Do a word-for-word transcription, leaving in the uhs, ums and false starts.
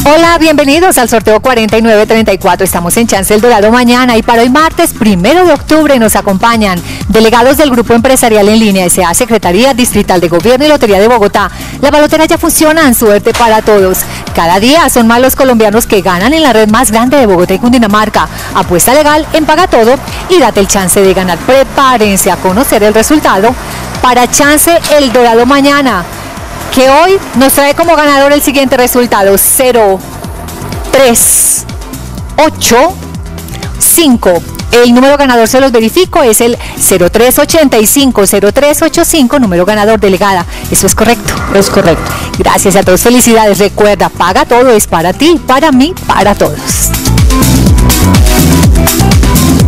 Hola, bienvenidos al sorteo cuarenta y nueve treinta y cuatro. Estamos en Chance El Dorado mañana y para hoy martes primero de octubre nos acompañan delegados del Grupo Empresarial en Línea S A, Secretaría Distrital de Gobierno y Lotería de Bogotá. La balotera ya funciona, suerte para todos. Cada día son más los colombianos que ganan en la red más grande de Bogotá y Cundinamarca. Apuesta legal en Paga Todo y date el chance de ganar. Prepárense a conocer el resultado para Chance El Dorado mañana, que hoy nos trae como ganador el siguiente resultado: cero tres ocho cinco. El número ganador, se los verifico, es el cero tres ochenta y cinco cero tres ochenta y cinco, número ganador, delegada. ¿Eso es correcto? Es correcto. Gracias a todos, felicidades. Recuerda, Paga Todo es para ti, para mí, para todos.